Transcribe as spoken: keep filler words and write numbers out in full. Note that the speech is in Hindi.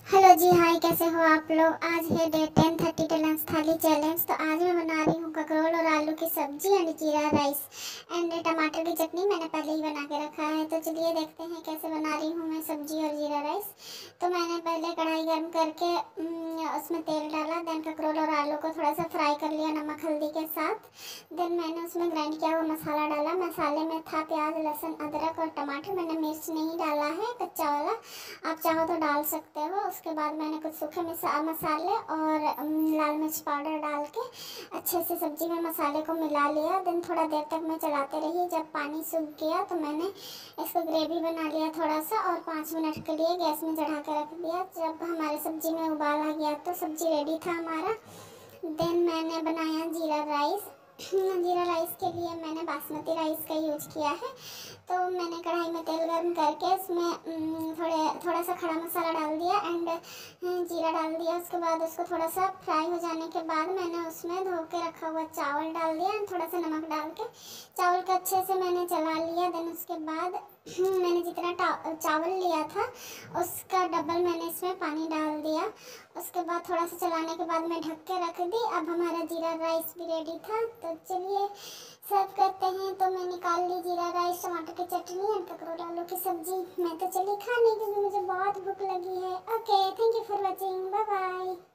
हेलो जी, हाय, कैसे हो आप लोग। आज है day ten thirty two lunch thali challenge. तो आज मैं बना रही हूँ ककरोल और आलू की सब्जी एंड जीरा राइस एंड टमाटर की चटनी। मैंने पहले ही बना के रखा है, तो चलिए देखते हैं कैसे बना रही हूँ मैं सब्जी और जीरा राइस। तो मैंने पहले कढ़ाई गर्म करके उसमें तेल डाला, देन ककरोल और आलू को थोड़ा सा फ्राई कर लिया नमक हल्दी के साथ। देन मैंने उसमें ग्राइंड किया हुआ मसाला डाला। मसाले में था प्याज लहसुन अदरक और टमाटर। मैंने मिर्च नहीं डाला है, कच्चा वाला, आप चाहो तो डाल सकते हो। उसके बाद मैंने कुछ सूखे मसाले और लाल मिर्च पाउडर डाल के अच्छे से सब्जी में मसाले को मिला लिया। देन थोड़ा देर तक मैं चलाते रही। जब पानी सूख गया तो मैंने इसको ग्रेवी बना लिया थोड़ा सा, और पाँच मिनट के लिए गैस में चढ़ा के रख दिया। जब हमारे सब्जी में उबाल आ गया तो सब्जी रेडी था हमारा। देन मैंने बनाया जीरा राइस। जीरा राइस के लिए मैंने बासमती राइस का यूज किया है। तो मैंने कढ़ाई में तेल गर्म करके उसमें थोड़े थोड़ा सा खड़ा मसाला डाल दिया एंड जीरा डाल दिया। उसके बाद उसको थोड़ा सा फ्राई हो जाने के बाद मैंने उसमें धो के रखा हुआ चावल डाल दिया एंड थोड़ा सा नमक डाल के चावल को अच्छे से मैंने चला लिया। देन उसके बाद मैंने जितना चावल लिया था उसका डबल मैंने इसमें पानी डाल दिया। उसके बाद थोड़ा सा चलाने के बाद मैं ढक के रख दी। अब हमारा जीरा राइस भी रेडी था। तो चलिए सर्व करते हैं। तो मैं निकाल ली जीरा राइस, टमाटर की चटनी और ककरोल आलू की सब्जी। मैं तो चली खाने, क्योंकि मुझे बहुत भूख लगी है। Okay, thank you for watching, bye bye.